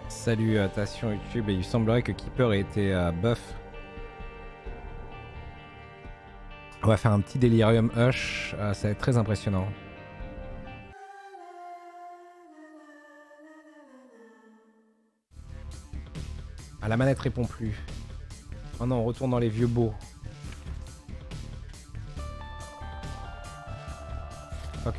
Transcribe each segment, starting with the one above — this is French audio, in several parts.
Salutations YouTube, et il semblerait que Keeper ait été buff. On va faire un petit Delirium Hush, ça va être très impressionnant. Ah, la manette répond plus. Oh non, on retourne dans les vieux beaux. Ok.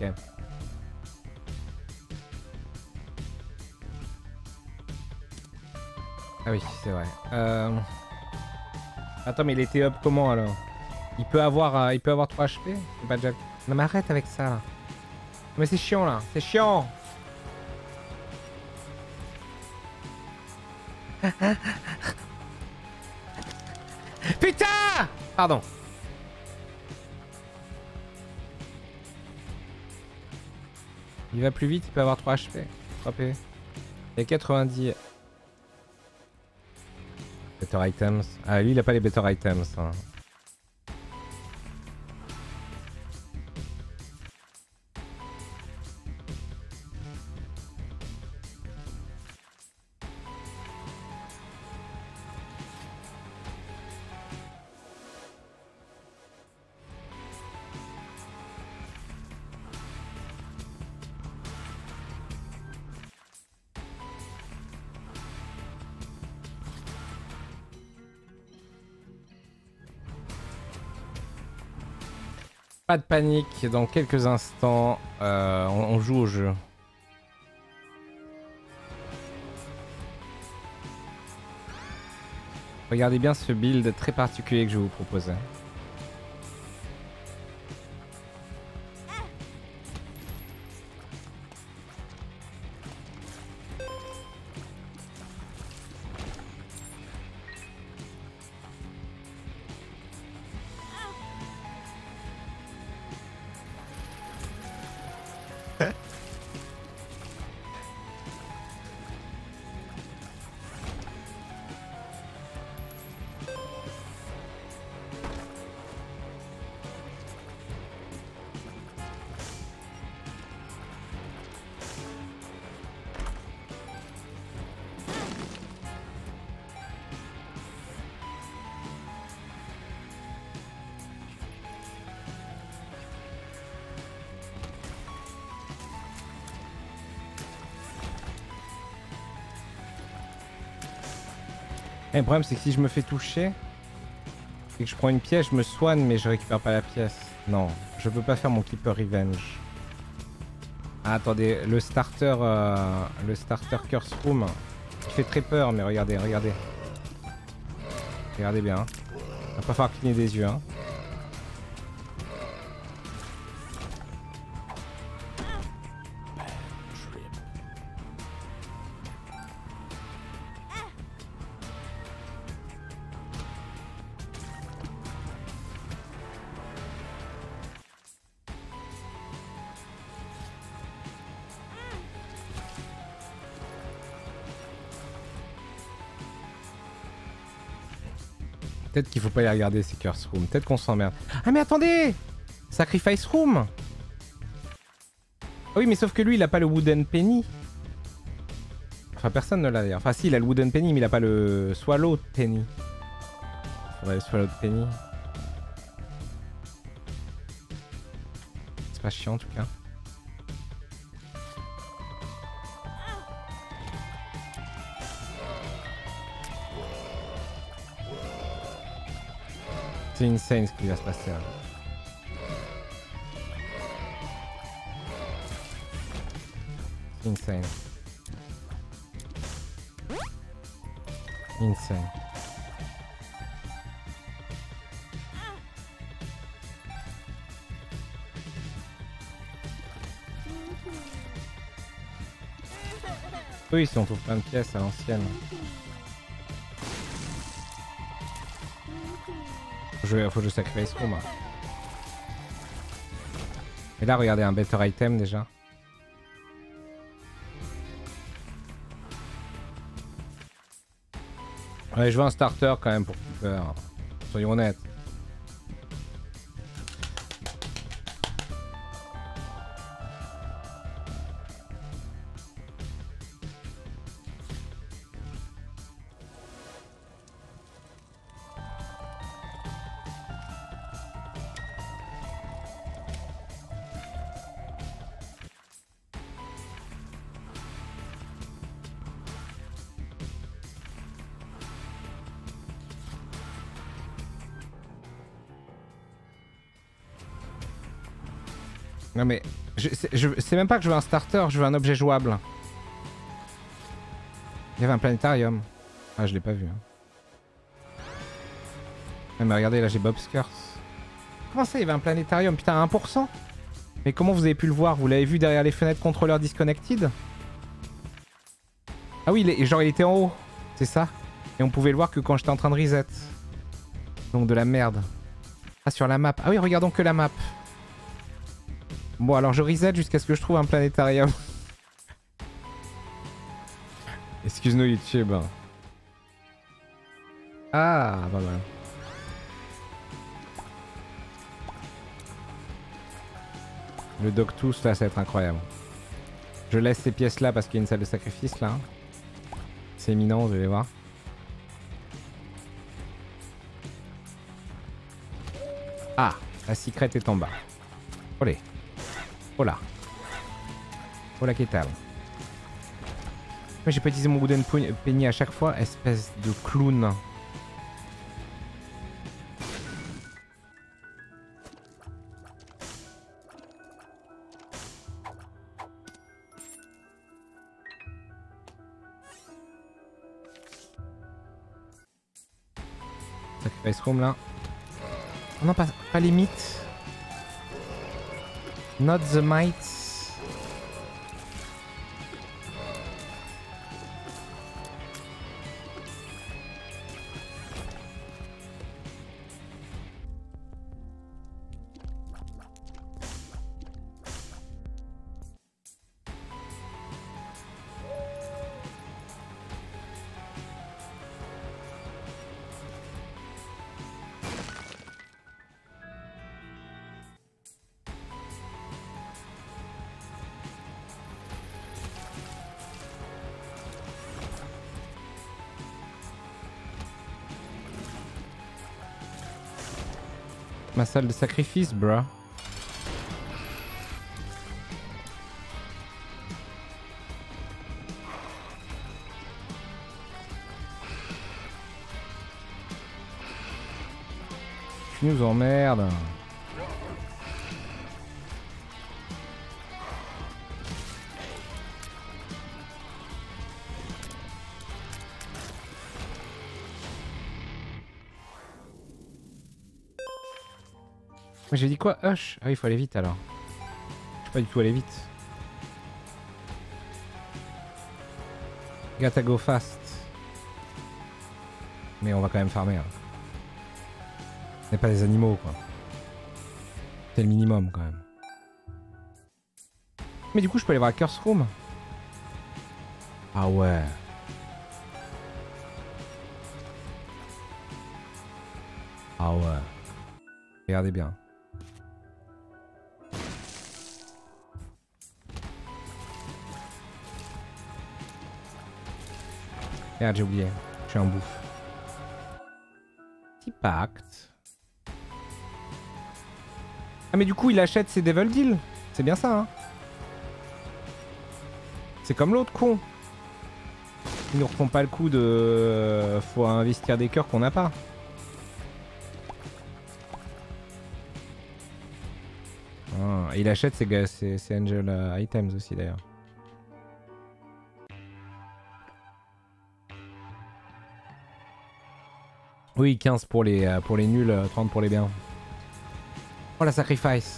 Ah oui, c'est vrai. Attends, mais il était up comment alors? Il peut avoir 3 HP? C'est pas déjà... Non mais arrête avec ça là. Mais c'est chiant là, c'est chiant. Putain! Pardon. Il va plus vite, il peut avoir 3 HP. 3 PV. Il y a 90... Better items. Ah lui il a pas les better items. Hein. Pas de panique, dans quelques instants, on joue au jeu. Regardez bien ce build très particulier que je vais vous proposer. Et le problème c'est que si je me fais toucher et que je prends une pièce, je me soigne mais je récupère pas la pièce. Non, je peux pas faire mon Keeper Revenge. Ah, attendez, le starter Curse Room, il fait très peur, mais regardez, regardez. Regardez bien. Hein. Va pas falloir cligner des yeux. Hein. Peut-être qu'il faut pas y regarder ces Curse Room. Peut-être qu'on s'emmerde. Ah mais attendez! Sacrifice Room! Ah oui mais sauf que lui il a pas le Wooden Penny. Enfin personne ne l'a d'ailleurs. Enfin si il a le Wooden Penny mais il a pas le Swallow Penny. Faudrait le Swallow Penny. C'est pas chiant en tout cas. C'est insane ce qui va se passer là. C'est insane. Insane. Oui, si on trouve plein de pièces à l'ancienne. Faut que je sacrifice Room. Et là, regardez, un better item déjà. Ouais, je veux un starter quand même pour Keeper. Soyons honnêtes. Non mais, c'est même pas que je veux un starter, je veux un objet jouable. Il y avait un planétarium. Ah, je l'ai pas vu. Hein. Ah, mais regardez, là j'ai Bob Skirts. Comment ça, il y avait un planétarium? Putain, 1%? Mais comment vous avez pu le voir? Vous l'avez vu derrière les fenêtres contrôleurs disconnected? Ah oui, genre il était en haut. C'est ça. Et on pouvait le voir que quand j'étais en train de reset. Donc de la merde. Ah, sur la map. Ah oui, regardons que la map. Bon, alors je reset jusqu'à ce que je trouve un planétarium. Excuse-nous YouTube. Ah, pas mal. Le Dogtooth là, ça va être incroyable. Je laisse ces pièces là parce qu'il y a une salle de sacrifice là. C'est éminent, vous allez voir. Ah, la secret est en bas. Olé. Hola. Hola, qu'est-ce que mais j'ai pas utilisé mon Wooden Penny à chaque fois, espèce de clown. Sacrifice Room là. Oh non, pas les mythes. Not the mites. Ma salle de sacrifice, bruh. Tu nous emmerdes. J'ai dit quoi? Hush? Ah oui, il faut aller vite alors. Je peux pas du tout aller vite. Gotta go fast. Mais on va quand même farmer. Hein. On n'est pas des animaux quoi. C'est le minimum quand même. Mais du coup, je peux aller voir la Curse Room. Ah ouais. Ah ouais. Regardez bien. Merde, j'ai oublié. Je suis un bouffe. Petit pacte. Ah mais du coup il achète ses Devil Deal. C'est bien ça hein. C'est comme l'autre con. Ils nous refont pas le coup de... Faut investir des cœurs qu'on n'a pas. Ah, il achète ses Angel Items aussi d'ailleurs. Oui, 15 pour les nuls, 30 pour les biens. Oh la sacrifice.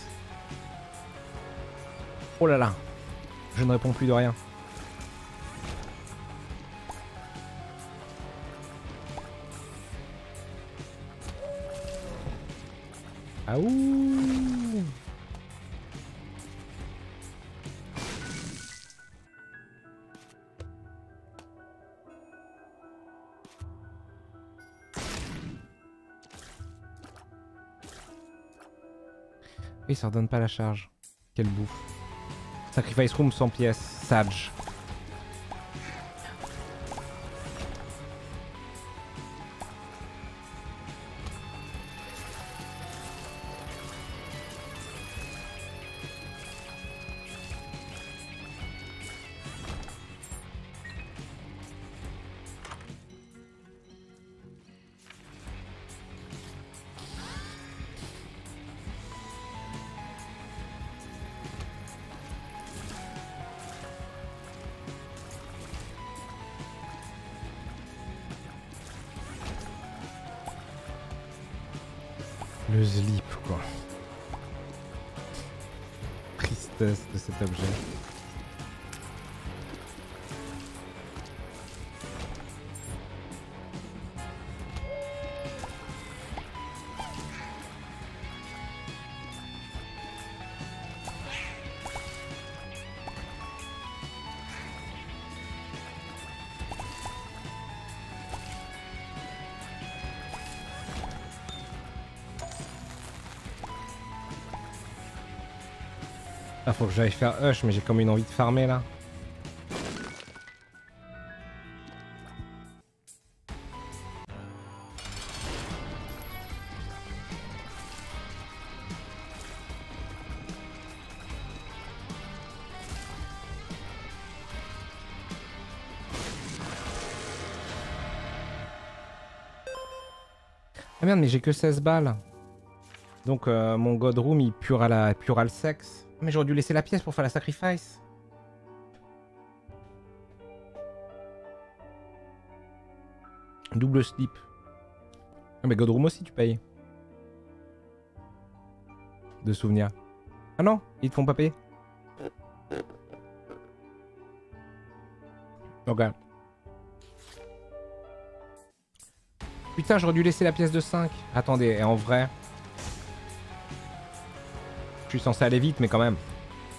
Oh là là. Je ne réponds plus de rien. Ah ouh. Oui, ça redonne pas la charge. Quelle bouffe. Sacrifice Room 100 pièces. Sage. Le slip quoi. Tristesse de cet objet. Ah, faut que j'aille faire Hush, mais j'ai comme une envie de farmer là. Ah merde, mais j'ai que 16 balles. Donc mon Godroom il purera le sexe. Mais j'aurais dû laisser la pièce pour faire la sacrifice. Double slip. Ah mais Godroom aussi tu payes. De souvenirs. Ah non, ils te font pas payer. Ok. Putain, j'aurais dû laisser la pièce de 5. Attendez, et en vrai... Je suis censé aller vite, mais quand même.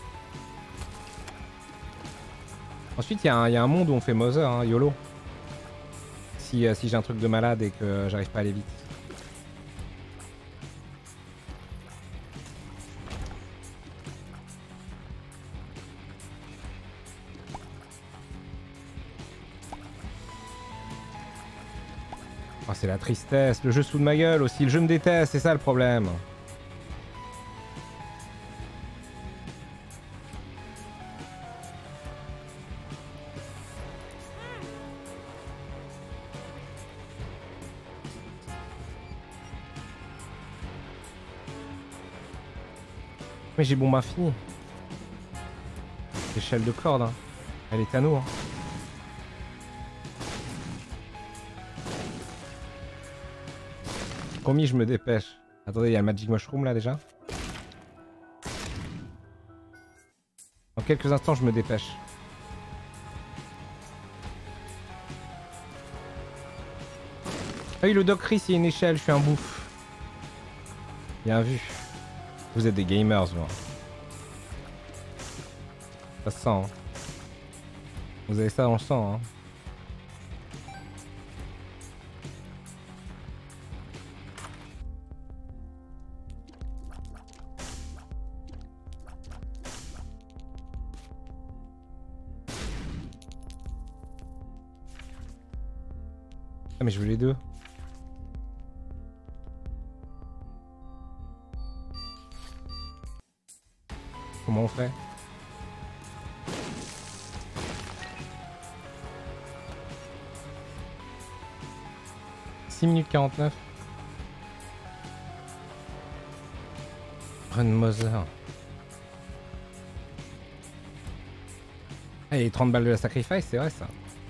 Ensuite, il y a un monde où on fait Mother, hein, YOLO. Si j'ai un truc de malade et que j'arrive pas à aller vite. Oh, c'est la tristesse. Le jeu se fout de ma gueule aussi. Le jeu me déteste, c'est ça le problème. Mais j'ai bon ma fille. L'échelle de corde, hein. Elle est à nous. Hein. Promis, je me dépêche. Attendez, il y a le Magic Mushroom là déjà. Dans quelques instants, je me dépêche. Ah oui, le Doc Chris, il y a une échelle, je suis un bouffe. Bien vu. Vous êtes des gamers, vous. Ça se sent. Hein. Vous avez ça dans le sang. Hein. Ah mais je veux les deux. Comment on fait? « 6 minutes 49. Run Mother. Ah, et 30 balles de la sacrifice, c'est vrai ça.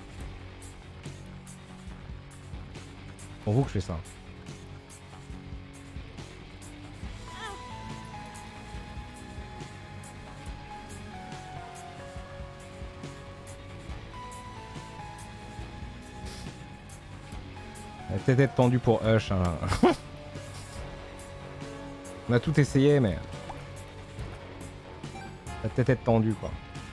Pour vous que je fais ça. Elle va peut-être être tendue pour Hush. Hein. On a tout essayé, mais... Ça va peut-être être tendu, quoi.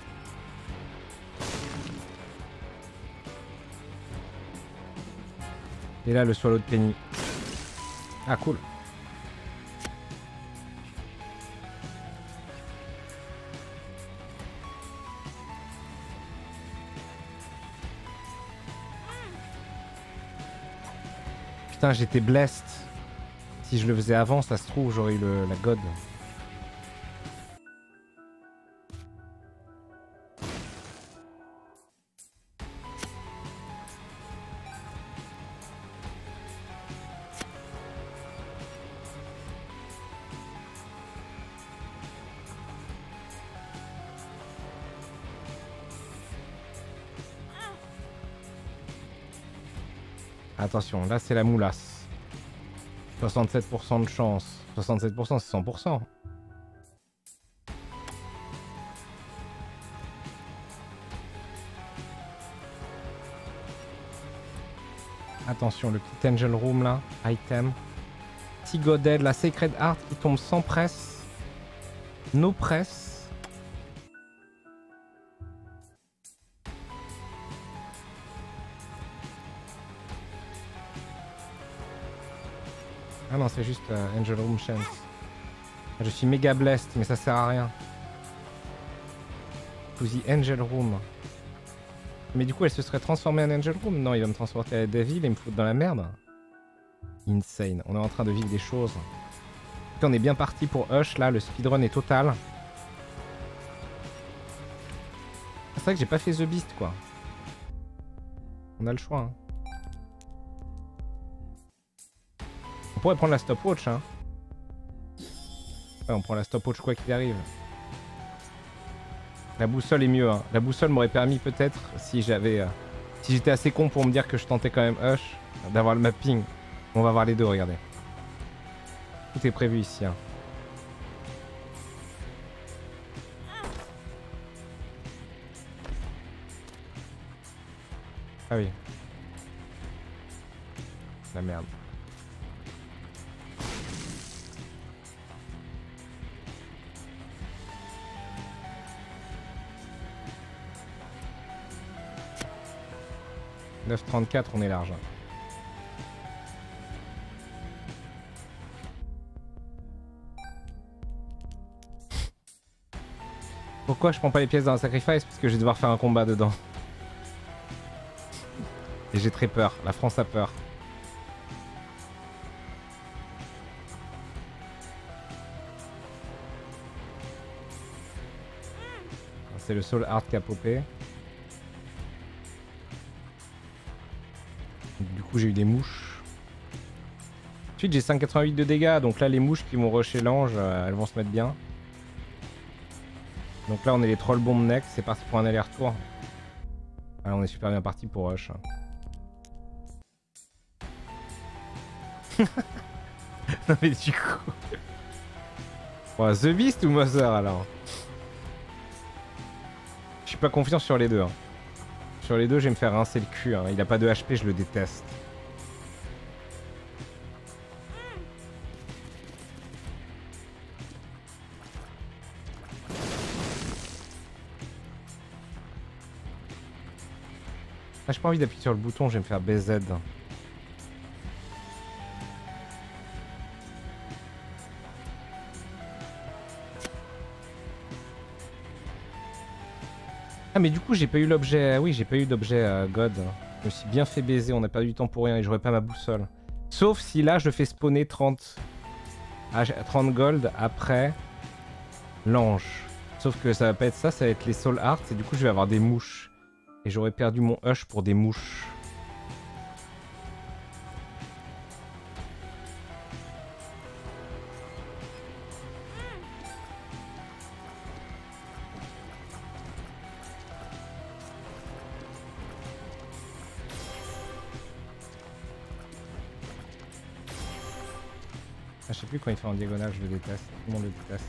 Et là, le swallow de Penny. Ah, cool. Putain, j'étais blessed. Si je le faisais avant, ça se trouve, j'aurais eu la god. Attention, là c'est la moulasse. 67% de chance. 67% c'est 100%. Attention, le petit Angel Room là. Item. Petit Godhead, la Sacred Heart qui tombe sans presse. No presse. Ah non, c'est juste Angel Room Chance. Je suis méga blessed, mais ça sert à rien. To the Angel Room. Mais du coup, elle se serait transformée en Angel Room? Non, il va me transporter à Devil et me foutre dans la merde. Insane. On est en train de vivre des choses. On est bien parti pour Hush, là. Le speedrun est total. C'est vrai que j'ai pas fait The Beast, quoi. On a le choix, hein. On pourrait prendre la stopwatch, hein. Ouais, on prend la stopwatch quoi qu'il arrive. La boussole est mieux, hein. La boussole m'aurait permis peut-être, si j'avais... si j'étais assez con pour me dire que je tentais quand même Hush, d'avoir le mapping. On va voir les deux, regardez. Tout est prévu ici, hein. Ah oui. La merde. « 9,34, on est large. » Pourquoi je prends pas les pièces dans un sacrifice? Parce que je vais devoir faire un combat dedans. Et j'ai très peur. La France a peur. C'est le Soul Heart qui a popé. Du coup j'ai eu des mouches. Ensuite j'ai 5,88 de dégâts. Donc là les mouches qui vont rusher l'ange, elles vont se mettre bien. Donc là on est les troll bomb neck. C'est parti pour un aller-retour. Ah, on est super bien parti pour rush. Non mais du coup... Bon, The Beast ou Mother alors? Je suis pas confiant sur les deux. Hein. Sur les deux, je vais me faire rincer le cul. Hein. Il a pas de HP, je le déteste. Ah, j'ai pas envie d'appuyer sur le bouton, je vais me faire BZ. Ah mais du coup j'ai pas eu l'objet, oui j'ai pas eu d'objet God. Je me suis bien fait baiser, on a perdu du temps pour rien et j'aurais pas ma boussole. Sauf si là je fais spawner 30 gold après l'ange. Sauf que ça va pas être ça, ça va être les Soul Hearts et du coup je vais avoir des mouches. Et j'aurais perdu mon Hush pour des mouches. Ah, je sais plus quand il fait en diagonale, je le déteste. Tout le monde le déteste.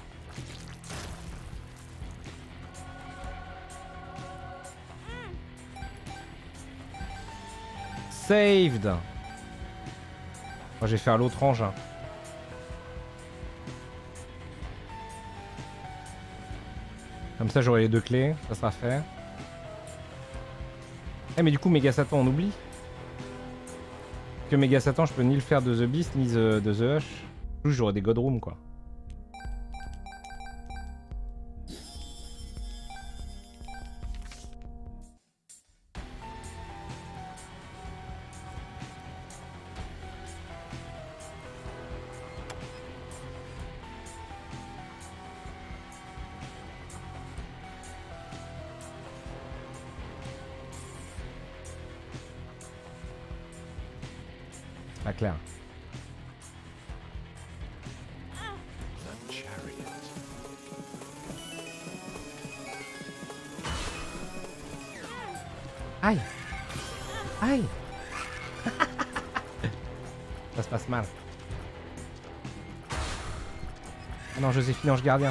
Saved. Moi je vais faire l'autre ange. Hein. Comme ça j'aurai les deux clés, ça sera fait. Eh mais du coup Méga Satan on oublie. Que Méga Satan je peux ni le faire de The Beast ni de The Hush. Juste j'aurai des God Room quoi. Pas clair. Aïe. Aïe. Ça se passe mal. Ah non, Joséphine, ange gardien.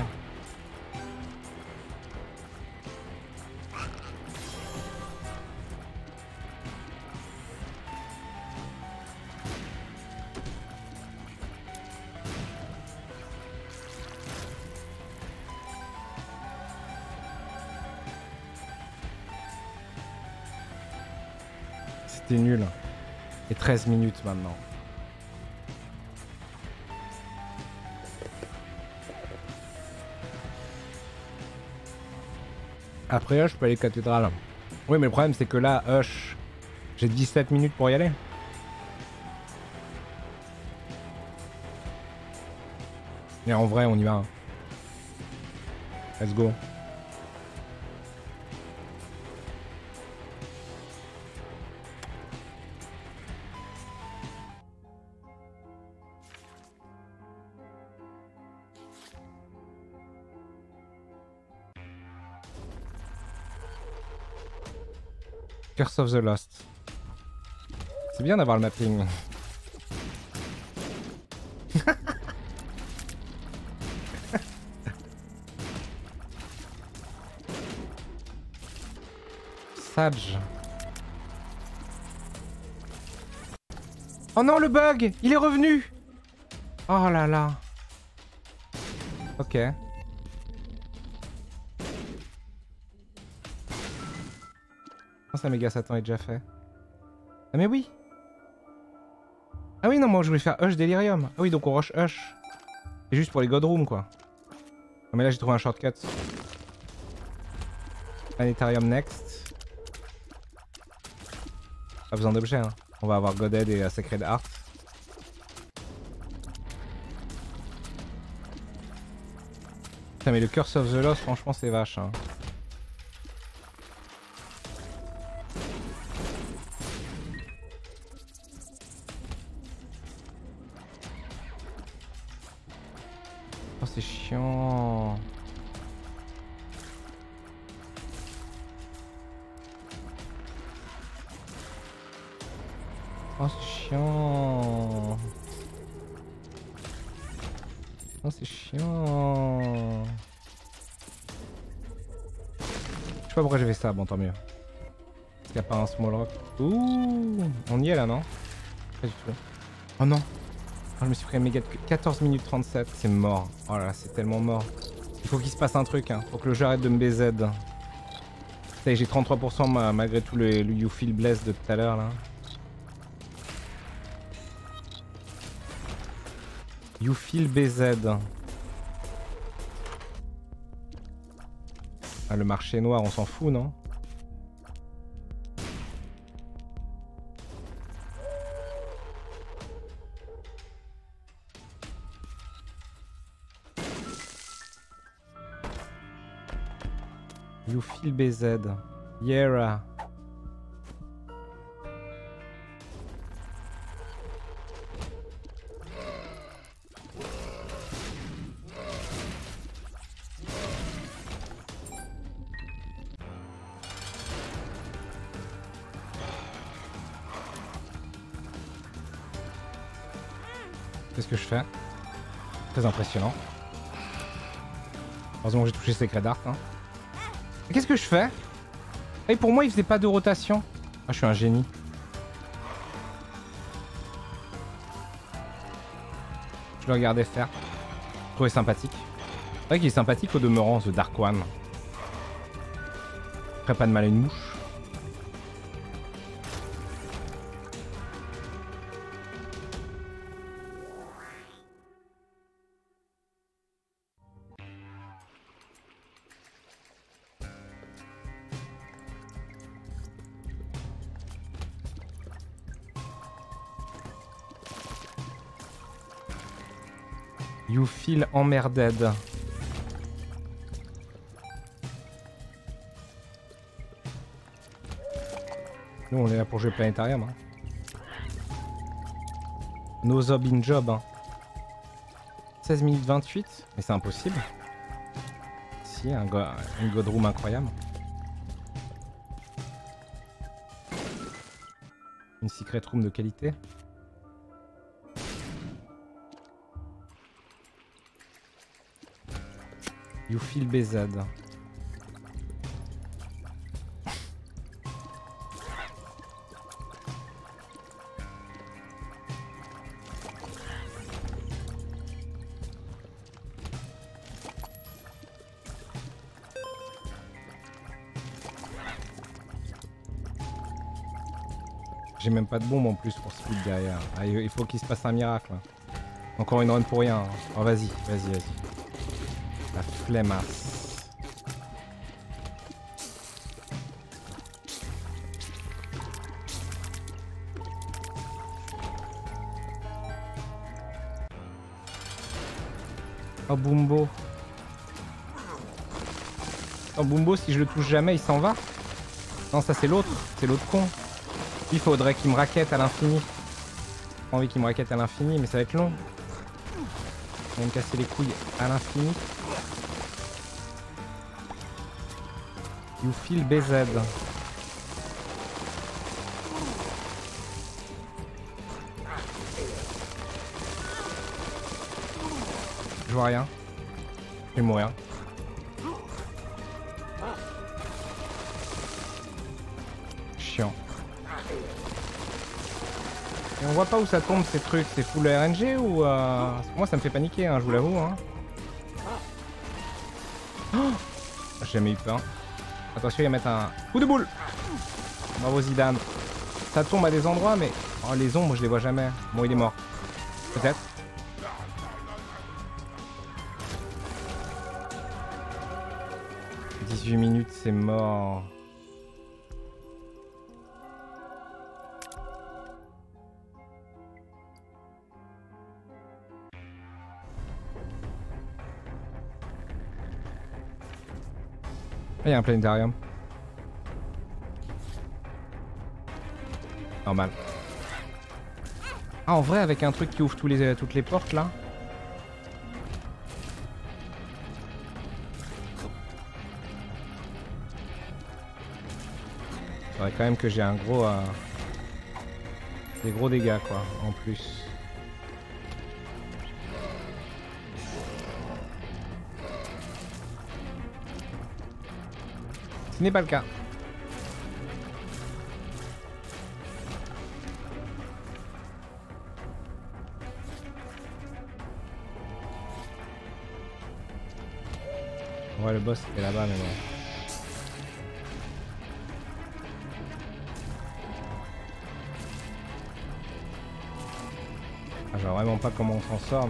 C'était nul. Et 13 minutes maintenant. Après Hush, je peux aller cathédrale. Oui, mais le problème, c'est que là, Hush, j'ai 17 minutes pour y aller. Mais en vrai, on y va. Let's go. Curse of the Lost. C'est bien d'avoir le mapping. Sage. Oh non, le bug! Il est revenu! Oh là là. Ok. Ça, méga Satan est déjà fait. Ah mais oui. Ah oui, non, moi je voulais faire Hush Delirium. Ah oui, donc on rush Hush. C'est juste pour les Godrooms, quoi. Ah mais là j'ai trouvé un shortcut. Planetarium next. Pas besoin d'objets, hein. On va avoir Godhead et Sacred Heart. Putain mais le Curse of the Lost, franchement c'est vache, hein. Oh c'est chiant. Oh c'est chiant. Oh c'est chiant. Je sais pas pourquoi j'ai fait ça, bon tant mieux. Parce qu'il n'y a pas un small rock. Ouh, on y est là non? Pas du tout. Oh non. Oh, je me suis pris un méga 14 minutes 37, c'est mort. Oh là là, c'est tellement mort. Il faut qu'il se passe un truc, hein. Faut que le jeu arrête de me BZ. Ça y est, j'ai 33% malgré tout le You Feel Blessed de tout à l'heure là. You Feel BZ. Ah, le marché noir, on s'en fout, non? You Feel BZ. Yeah. Qu'est-ce que je fais? Très impressionnant. Heureusement que j'ai touché Sacred Heart. Hein. Qu'est-ce que je fais? Et pour moi, il faisait pas de rotation. Ah, je suis un génie. Je le regardais faire. Je trouvais sympathique. C'est vrai qu'il est sympathique au demeurant, ce Dark One. Il ferait pas de mal à une mouche. You feel emmerded. Nous on est là pour jouer Planétarium. Hein. No Zob in Job. Hein. 16 minutes 28. Mais c'est impossible. Si, une Godroom incroyable. Une Secret Room de qualité. You feel BZ. J'ai même pas de bombe en plus pour speed derrière. Ah, il faut qu'il se passe un miracle. Encore une run pour rien. Oh vas-y, vas-y, vas-y. La flemmasse. Oh Bumbo. Oh Bumbo, si je le touche jamais, il s'en va. Non, ça c'est l'autre. C'est l'autre con. Il faudrait qu'il me raquette à l'infini. J'ai pas envie qu'il me raquette à l'infini, mais ça va être long. On va me casser les couilles à l'infini. You feel BZ. Je vois rien. Je vais mourir. Chiant. Et on voit pas où ça tombe ces trucs, c'est full RNG ou moi ça me fait paniquer, hein, je vous l'avoue. Hein. Oh, j'ai jamais eu peur. Attention, il va mettre un coup de boule. Bravo Zidane. Ça tombe à des endroits, mais oh, les ombres, je les vois jamais. Bon, il est mort. Peut-être. « 18 minutes, c'est mort. » Il y a un planétarium. Normal. Ah, en vrai, avec un truc qui ouvre toutes les portes là. Faudrait quand même que j'ai un gros. Des gros dégâts quoi, en plus. Ce n'est pas le cas. Ouais, le boss est là-bas, mais bon. Ah, je vois vraiment pas comment on s'en sort, mais.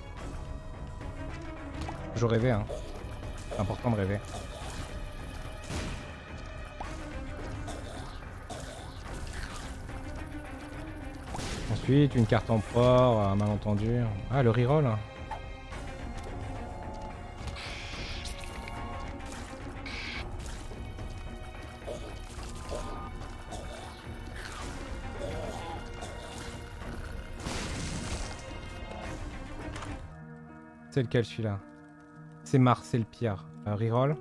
Je rêvais, hein. C'est important de rêver. Ensuite, une carte en port, un malentendu. Ah, le reroll. C'est lequel celui-là? C'est Mars, c'est le pire. Reroll.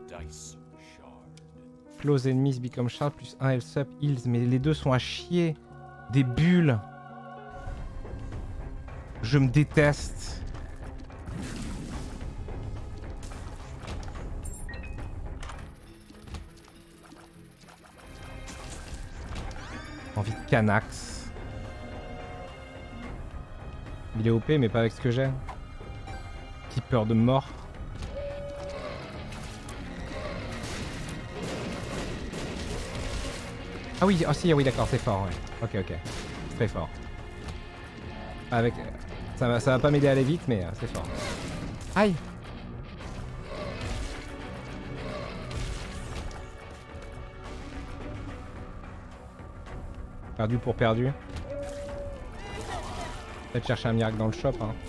Close enemies become sharp plus 1 health up heals. Mais les deux sont à chier. Des bulles. Je me déteste. Envie de Canax. Il est OP mais pas avec ce que j'ai. Petit peur de mort. Ah oui, oh si, oui d'accord, c'est fort, ouais. Ok, ok. C'est très fort. Avec... Ça va pas m'aider à aller vite, mais c'est fort. Aïe! Perdu pour perdu. Peut-être chercher un miracle dans le shop, hein.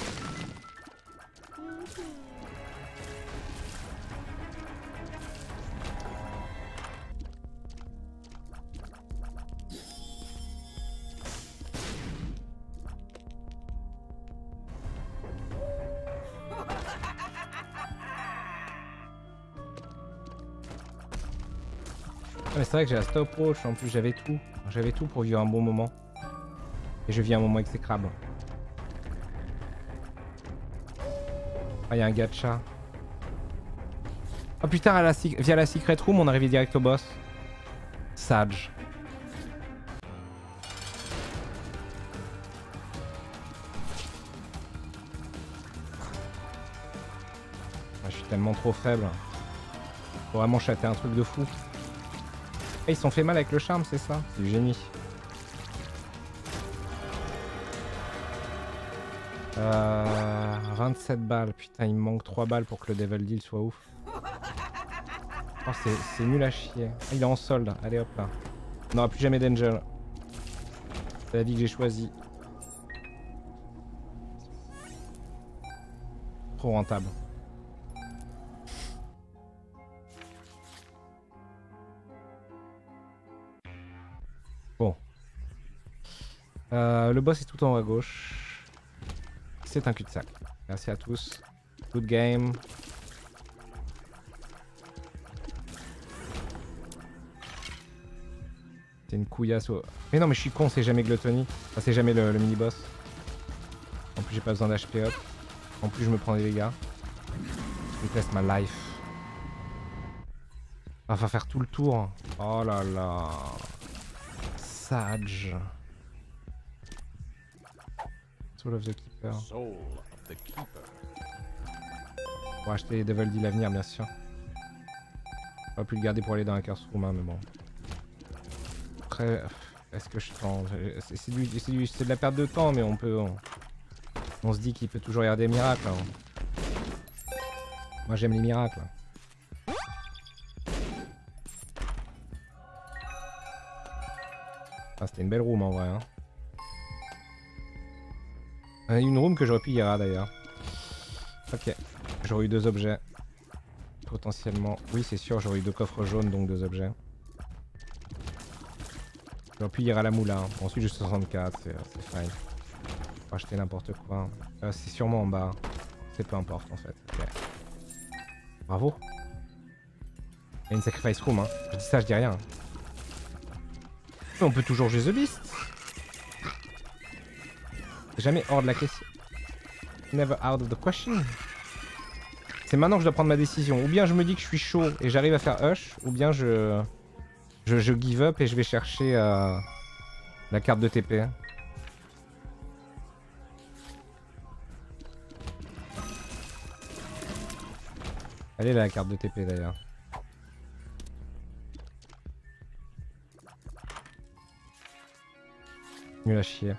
Mais c'est vrai que j'ai la stopwatch, en plus j'avais tout. J'avais tout pour vivre un bon moment. Et je vis un moment exécrable. Ah, il y a un gacha. Oh putain, via la secret room, on arrivait direct au boss. Sage. Je suis tellement trop faible. Faut vraiment chatter un truc de fou. Ah, ils se sont fait mal avec le charme, c'est ça? C'est du génie. 27 balles. Putain, il me manque 3 balles pour que le Devil Deal soit ouf. Oh, c'est nul à chier. Ah, il est en solde. Allez hop là. On n'aura plus jamais d'Angel. C'est la vie que j'ai choisie. Trop rentable. Bon. Le boss est tout en haut à gauche. C'est un cul-de-sac. Merci à tous. Good game. C'est une couillasse. Mais non, mais je suis con, c'est jamais Gluttony. Enfin, c'est jamais le mini-boss. En plus, j'ai pas besoin d'HP up. En plus, je me prends des dégâts. Je déteste ma life. Enfin, faire tout le tour. Oh là là. Sage. Soul of the Keeper. Pour acheter les Devil Deal à venir, bien sûr. J'aurais pu le garder pour aller dans la curse room, mais bon. Après, est-ce que je tente? C'est de la perte de temps, mais on peut... On se dit qu'il peut toujours y avoir des miracles. Hein. Moi, j'aime les miracles. Ah, c'était une belle room en vrai. Hein. Une room que j'aurais pu Ira d'ailleurs. Ok, j'aurais eu 2 objets. Potentiellement. Oui, c'est sûr, j'aurais eu 2 coffres jaunes, donc 2 objets. J'aurais pu Ira la moula. Hein. Bon, ensuite, j'ai 64, c'est fine. Faut acheter n'importe quoi. C'est sûrement en bas. C'est peu importe en fait. Okay. Bravo. Il y a une sacrifice room. Hein. Je dis ça, je dis rien. Mais on peut toujours jouer The Beast. Jamais hors de la question. Never out of the question. C'est maintenant que je dois prendre ma décision. Ou bien je me dis que je suis chaud et j'arrive à faire Hush. Ou bien je give up et je vais chercher la carte de TP. Elle est là la carte de TP d'ailleurs. Nul à chier.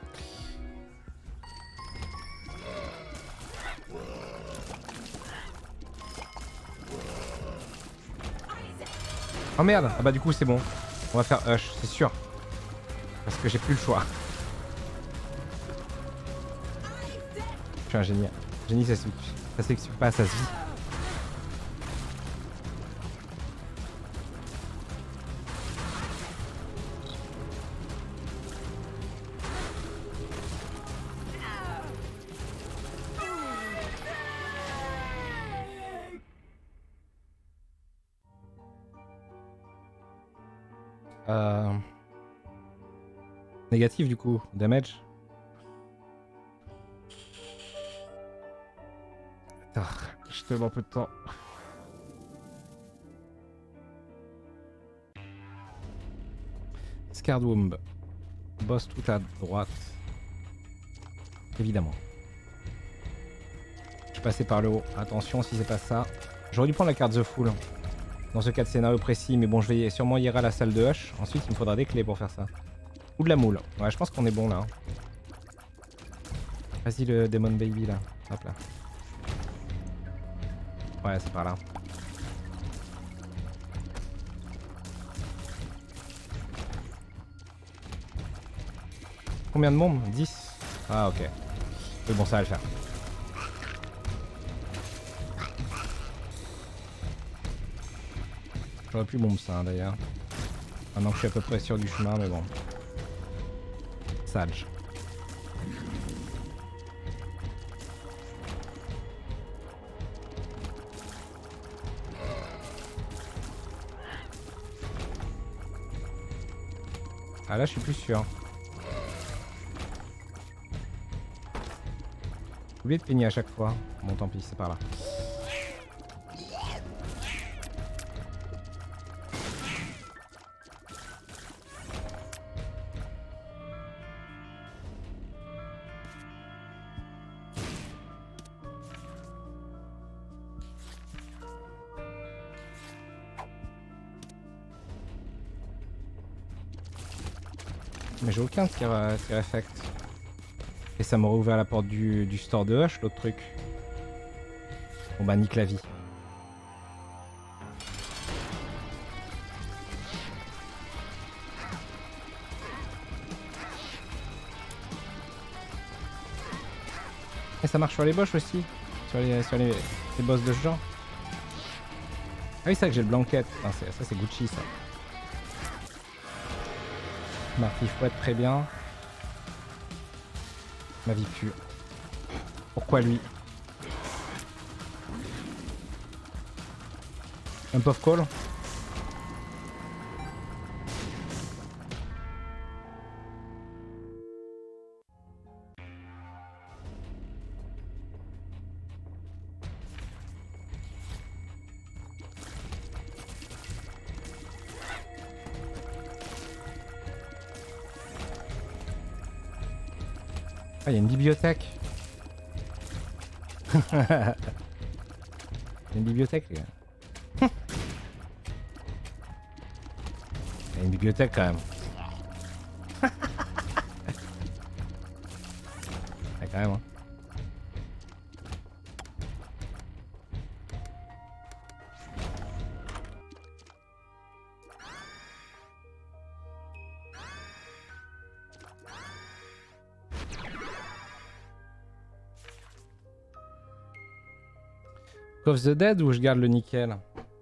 Oh merde. Ah bah du coup c'est bon. On va faire Hush, c'est sûr. Parce que j'ai plus le choix. Je suis un génie. Génie ça s'explique pas, ça se vit. Négatif du coup, damage. Attends, je te mets un peu de temps. Scarred Womb. Boss tout à droite. Évidemment. Je passais par le haut. Attention si c'est pas ça. J'aurais dû prendre la carte The Fool. Dans ce cas de scénario précis, mais bon, je vais sûrement y aller à la salle de Hush. Ensuite, il me faudra des clés pour faire ça. Ou de la moule. Ouais, je pense qu'on est bon là. Vas-y, le Demon Baby là. Hop là. Ouais, c'est par là. Combien de monde? 10. Ah, ok. Mais bon, ça va le faire. J'aurais pu bombe ça d'ailleurs. Maintenant que je suis à peu près sûr du chemin, mais bon. Sage. Ah là je suis plus sûr. J'ai oublié de peigner à chaque fois. Bon tant pis, c'est par là. Mais j'ai aucun tir effect. Et ça m'aurait ouvert la porte du store de Hush, l'autre truc. Bon bah nique la vie. Et ça marche sur les boss aussi. Sur les boss de ce genre. Ah oui, c'est ça que j'ai le blanket. Enfin, ça c'est Gucci ça. Martifouette très bien. Ma vie pue. Pourquoi lui? Un puff call. Ah, il y a une bibliothèque. Il y a une bibliothèque, les gars. Il y a une bibliothèque quand même. Ouais, quand même, hein. Of the Dead ou je garde le nickel?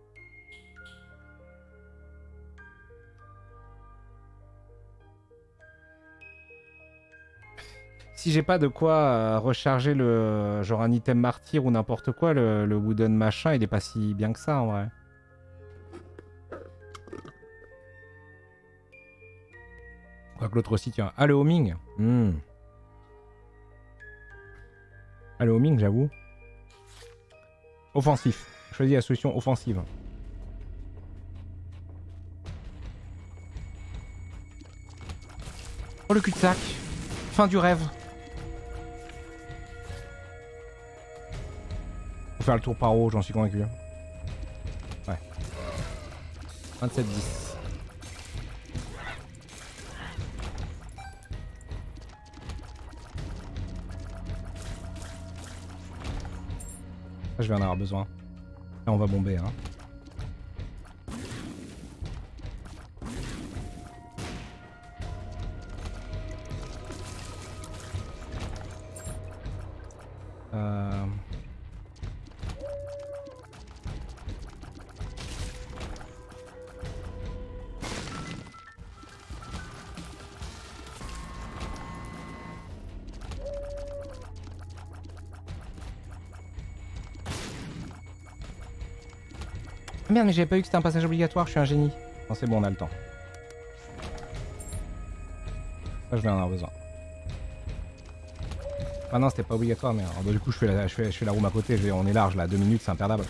Si j'ai pas de quoi recharger le genre un item martyr ou n'importe quoi, le wooden machin il est pas si bien que ça en vrai. Quoique l'autre aussi tiens. Ah le homing. Ah le homing j'avoue. Offensif. Choisis la solution offensive. Oh le cul-de-sac. Fin du rêve. Faut faire le tour par haut, j'en suis convaincu. Ouais. 27-10. Je vais en avoir besoin. Là on va bomber hein. Merde mais j'avais pas vu que c'était un passage obligatoire, je suis un génie. Non c'est bon on a le temps. Ça je vais en avoir besoin. Ah non c'était pas obligatoire mais alors, bah, du coup je fais la room à côté, on est large là, 2 minutes c'est imperdable.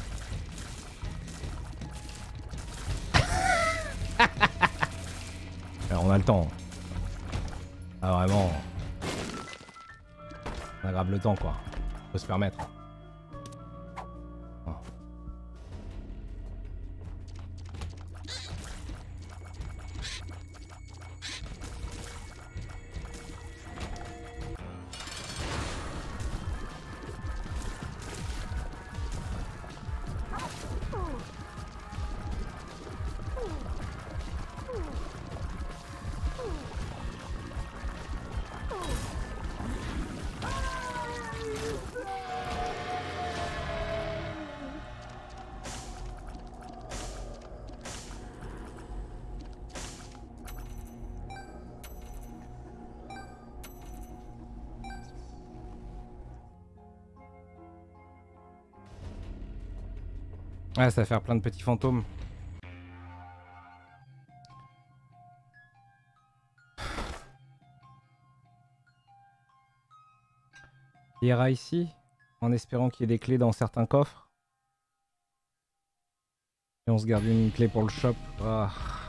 Alors on a le temps. Ah vraiment. On a grave le temps quoi. Faut se permettre. Ouais, ça va faire plein de petits fantômes. Il ira ici, en espérant qu'il y ait des clés dans certains coffres. Et on se garde une clé pour le shop. Oh.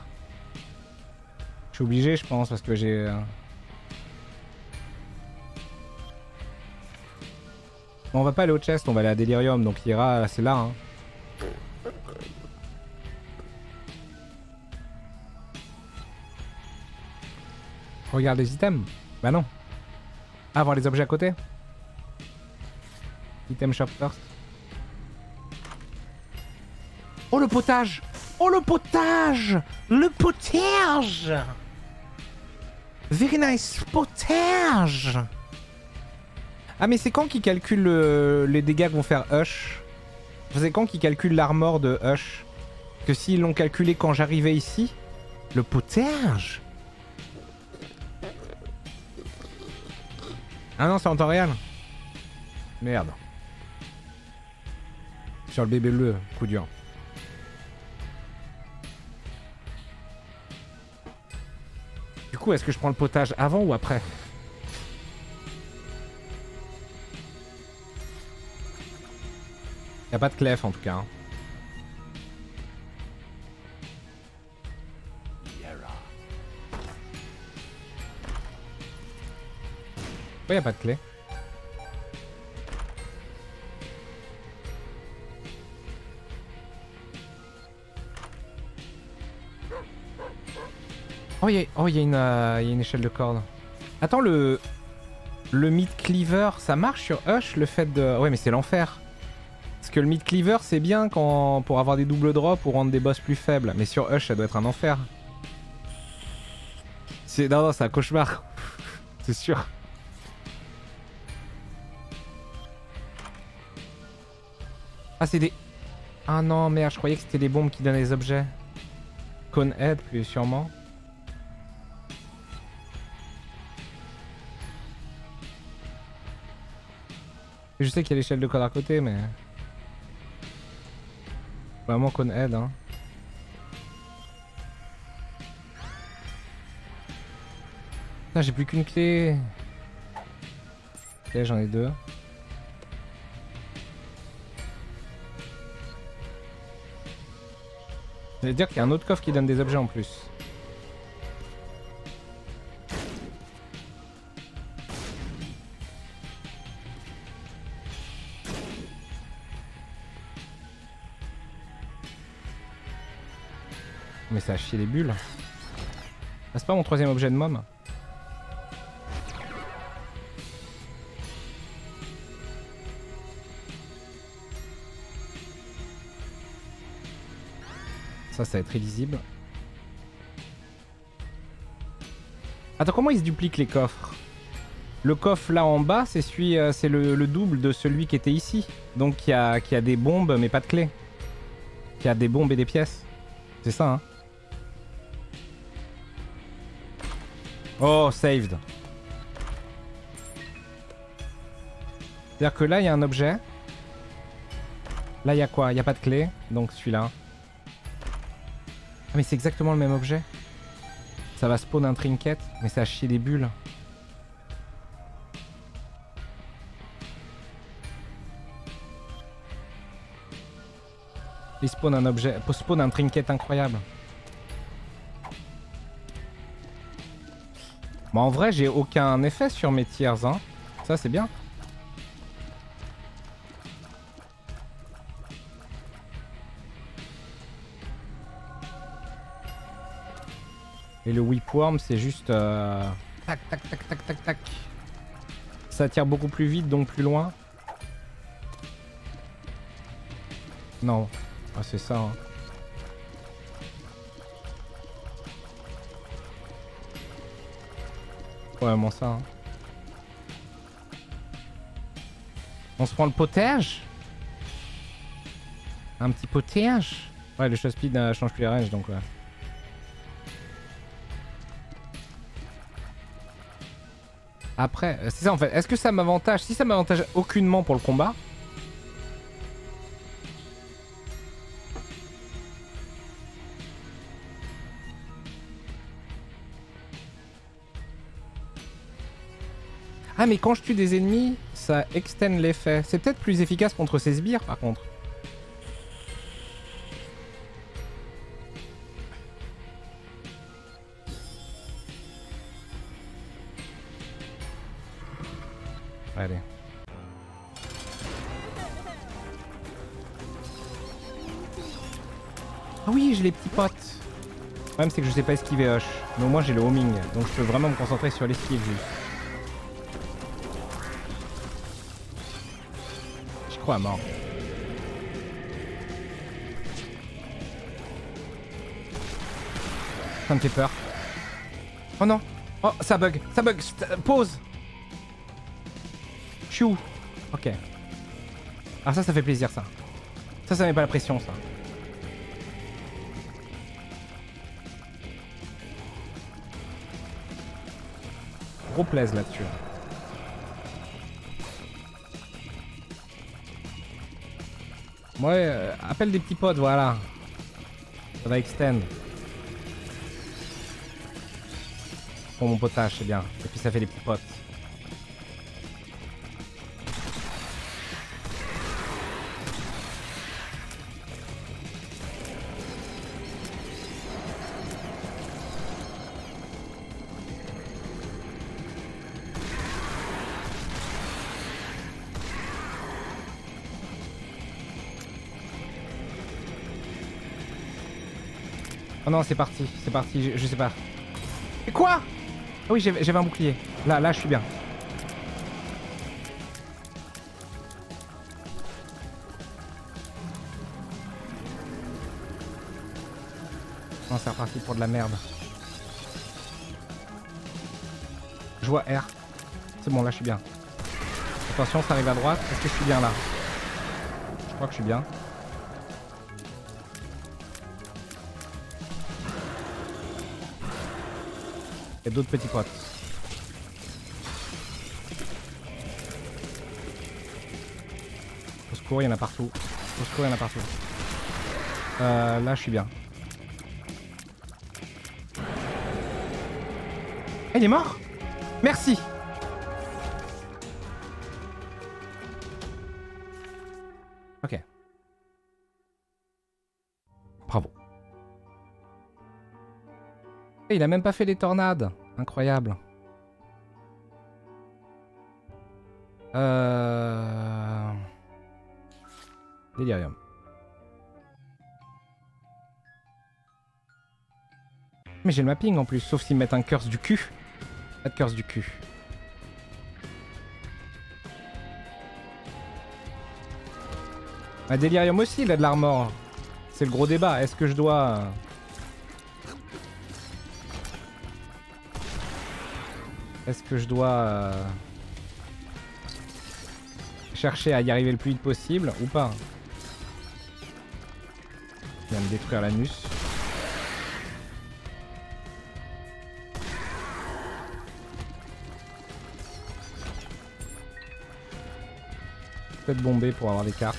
Je suis obligé, je pense, parce que j'ai... Bon, on va pas aller au chest, on va aller à Delirium, donc il ira, c'est là. Hein. Regarde les items. Bah non. Ah, voir les objets à côté. Item shop first. Oh le potage! Oh le potage! Le potage! Very nice potage! Ah mais c'est quand qu'ils calculent les dégâts que vont faire Hush? C'est quand qu'ils calculent l'armor de Hush? Que s'ils l'ont calculé quand j'arrivais ici, le potage? Ah non, c'est en temps réel. Merde. Sur le bébé bleu, coup dur. Du coup, est-ce que je prends le potage avant ou après? Y'a pas de clef en tout cas. Hein. Pourquoi y'a pas de clé? Oh, il y a une échelle de corde. Attends, le Meat Cleaver, ça marche sur Hush, le fait de... Ouais, mais c'est l'enfer. Parce que le Meat Cleaver, c'est bien pour avoir des doubles drops ou rendre des boss plus faibles. Mais sur Hush, ça doit être un enfer. Non, c'est un cauchemar. C'est sûr. Ah, c'est des... Ah non, merde, je croyais que c'était les bombes qui donnent les objets. Conehead, plus sûrement. Je sais qu'il y a l'échelle de corde à côté, mais... Vraiment Conehead, hein. Putain, j'ai plus qu'une clé. Ok, j'en ai deux. Ça veut dire qu'il y a un autre coffre qui donne des objets en plus. Mais ça a chier les bulles. Ah, c'est pas mon troisième objet de mom. Ça va être illisible. Attends, comment ils se dupliquent les coffres? Le coffre là en bas, c'est c'est le double de celui qui était ici. Donc qui a des bombes mais pas de clé. Qui a des bombes et des pièces. C'est ça, hein. Oh, saved. C'est-à-dire que là, il y a un objet. Là, il y a quoi? Il n'y a pas de clé. Donc celui-là. Ah, mais c'est exactement le même objet. Ça va spawn un trinket. Mais ça a chier des bulles. Il spawn un objet. Spawn un trinket incroyable. Bon, en vrai, j'ai aucun effet sur mes tiers, hein. Ça, c'est bien. Et le whipworm, c'est juste... Tac, tac, tac, tac, tac, tac. Ça tire beaucoup plus vite, donc plus loin. Non. Ah, c'est ça, hein. Vraiment ça, hein. On se prend le potage? Un petit potage? Ouais, le shot speed change plus les ranges, donc ouais. Après, c'est ça en fait. Est-ce que ça m'avantage? Si ça m'avantage aucunement pour le combat. Ah mais quand je tue des ennemis, ça extend l'effet. C'est peut-être plus efficace contre ces sbires par contre. Allez. Ah oui, j'ai les petits potes. problème c'est que je sais pas esquiver Hush. Mais au moins j'ai le homing. Donc je peux vraiment me concentrer sur l'esquive juste. Je crois à mort. Ça me fait peur. Oh non. Oh ça bug. Ça bug. Pause. Chou. Ok. Ah ça fait plaisir ça. Ça met pas la pression ça. Gros plaise là-dessus. Ouais, appelle des petits potes, voilà. Ça va extend. Pour mon potage, c'est bien. Et puis ça fait des petits potes. Oh non, c'est parti, je sais pas. Et quoi? Ah oui, j'avais un bouclier. Là, je suis bien. Non, c'est reparti pour de la merde. Je vois R. C'est bon, là, je suis bien. Attention, ça arrive à droite. Est-ce que je suis bien là? Je crois que je suis bien. Il y a d'autres petits potes. Au secours, il y en a partout. Au secours, il y en a partout. Là, je suis bien. Il est mort? Merci. Ok. Bravo. Et il a même pas fait les tornades. Incroyable. Delirium. Mais j'ai le mapping en plus, sauf s'ils mettent un curse du cul. Pas de curse du cul. Ah, Delirium aussi, il a de l'armor. C'est le gros débat. Est-ce que je dois... chercher à y arriver le plus vite possible ou pas? Il va me détruire l'anus. Peut-être bomber pour avoir des cartes.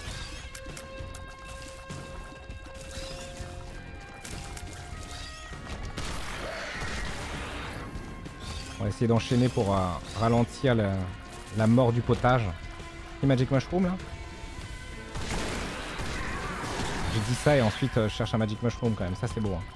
On va essayer d'enchaîner pour ralentir la mort du potage. Et Magic Mushroom là? J'ai dit ça et ensuite je cherche un Magic Mushroom quand même, ça c'est beau. Hein.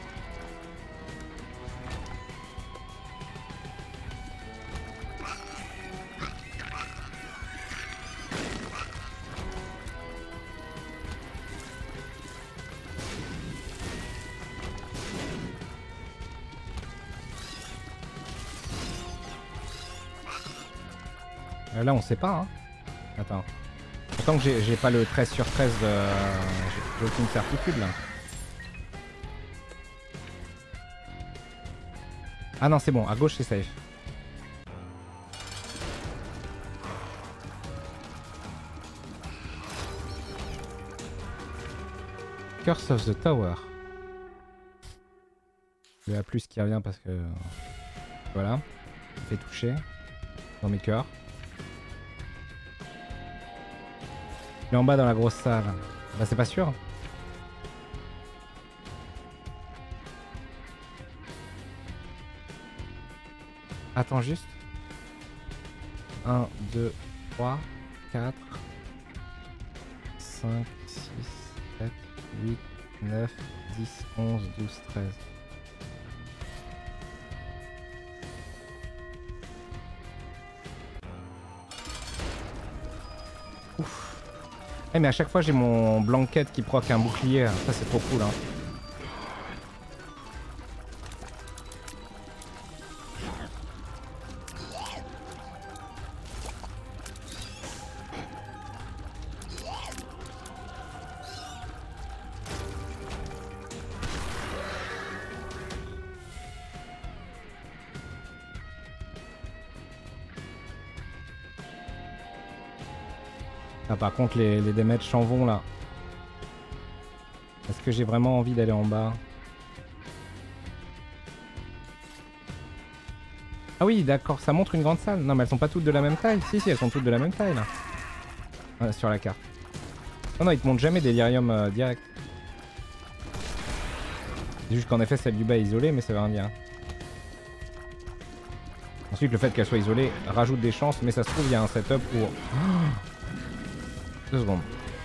Là on sait pas hein. Attends. Tant que j'ai pas le 13 sur 13 j'ai aucune certitude là. Ah non c'est bon, à gauche c'est safe. Curse of the Tower. Le A+ qui revient parce que... Voilà. Je fait toucher. Dans mes cœurs. Il est en bas dans la grosse salle. Bah c'est pas sûr. Attends juste. 1, 2, 3, 4, 5, 6, 7, 8, 9, 10, 11, 12, 13. Ouf. Eh mais à chaque fois j'ai mon blanket qui proc un bouclier, ça c'est trop cool hein. Ah par contre les damages s'en vont là. Est-ce que j'ai vraiment envie d'aller en bas? Ah oui d'accord, ça montre une grande salle. Non mais elles sont pas toutes de la même taille. Si si elles sont toutes de la même taille là. Ouais, sur la carte. Non non, ils te montrent jamais Delirium direct. C'est juste qu'en effet celle du bas est isolée mais ça veut rien dire. Ensuite le fait qu'elle soit isolée rajoute des chances, mais ça se trouve il y a un setup où... 2 secondes.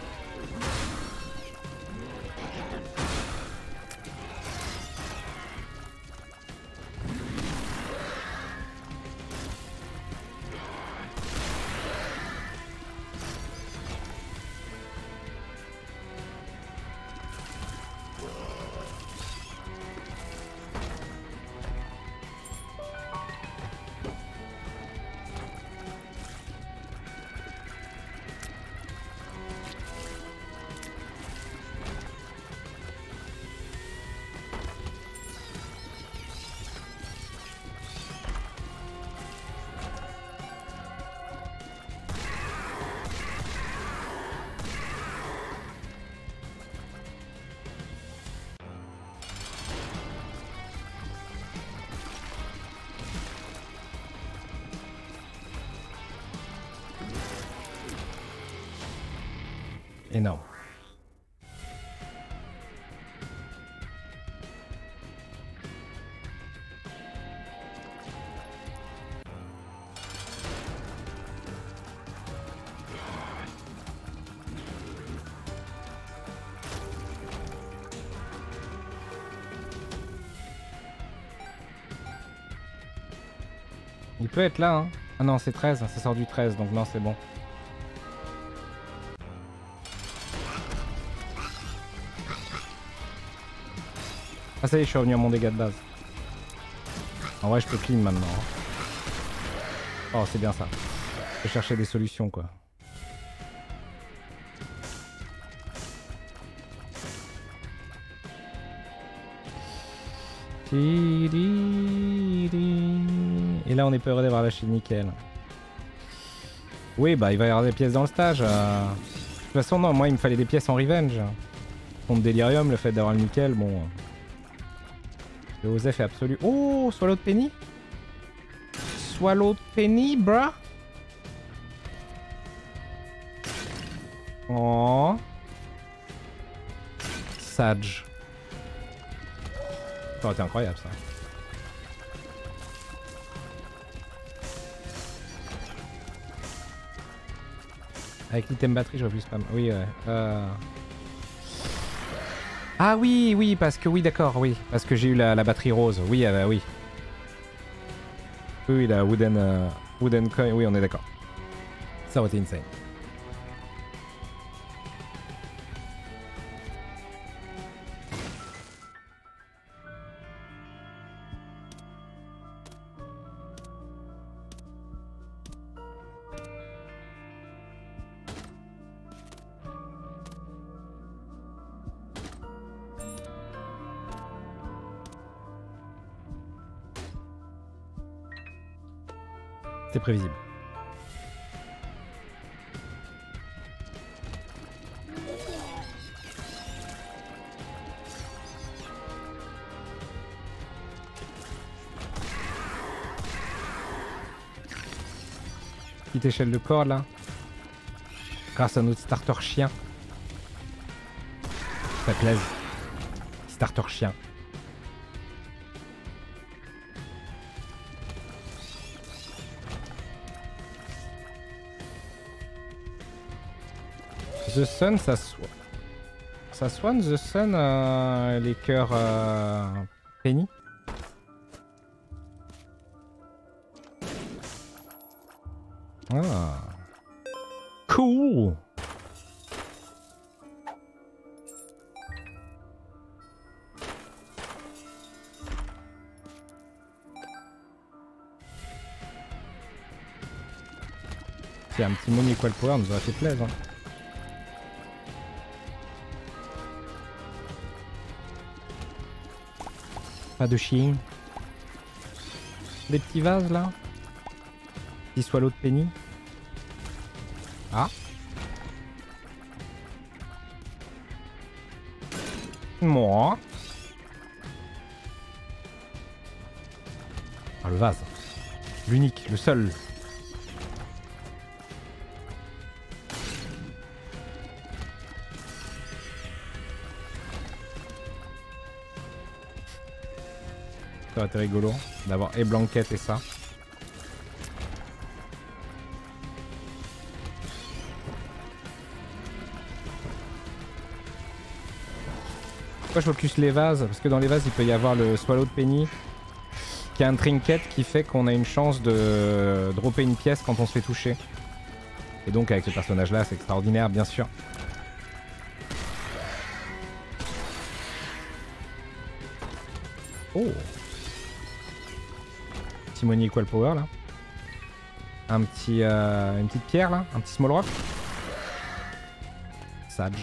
Énorme. Il peut être là, hein. Ah non, c'est 13, ça sort du 13, donc non, c'est bon. Ah ça y est, je suis revenu à mon dégât de base. En vrai, je peux clean maintenant. Oh, c'est bien ça. Je vais chercher des solutions, quoi. Et là, on est pas heureux d'avoir lâché le nickel. Oui, bah il va y avoir des pièces dans le stage. De toute façon, non, moi, il me fallait des pièces en revenge. Contre Delirium, le fait d'avoir le nickel, bon... Le Osef est absolu. Oh, Swallowed Penny. Swallowed Penny, bruh. Oh. Sage. Ça aurait été incroyable ça. Avec l'item batterie, j'aurais pu spam. Oui, ouais. Ah oui, oui, parce que oui, d'accord, oui. Parce que j'ai eu la batterie rose. Oui, oui. Oui, la wooden coin. Oui, on est d'accord. Ça aurait été insane. C'est prévisible. Petite échelle de corde là. Grâce à notre starter chien. Ça plaise. Starter chien. The Sun, ça soigne The Sun les cœurs Penny. Ah. Cool. Si un petit Moni Equal Power nous aurait fait plaisir. Pas de chien. Des petits vases là. Petit Swallowed Penny. Ah. Moi. Ah, le vase. L'unique, le seul. Ça aurait été rigolo d'avoir et Blanquette et ça. Pourquoi je focus les vases? Parce que dans les vases il peut y avoir le Swallow de Penny qui a un trinket qui fait qu'on a une chance de dropper une pièce quand on se fait toucher. Et donc avec ce personnage là c'est extraordinaire bien sûr. Oh, Timony Equal Power là. Un petit, une petite pierre là, un petit small rock. Sage.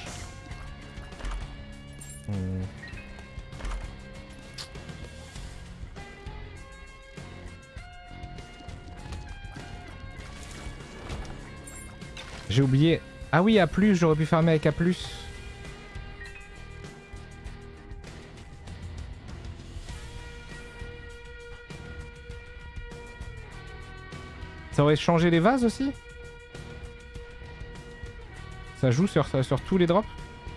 J'ai oublié. Ah oui, A+, j'aurais pu farmer avec A+. Ça aurait changé les vases aussi? Ça joue sur tous les drops?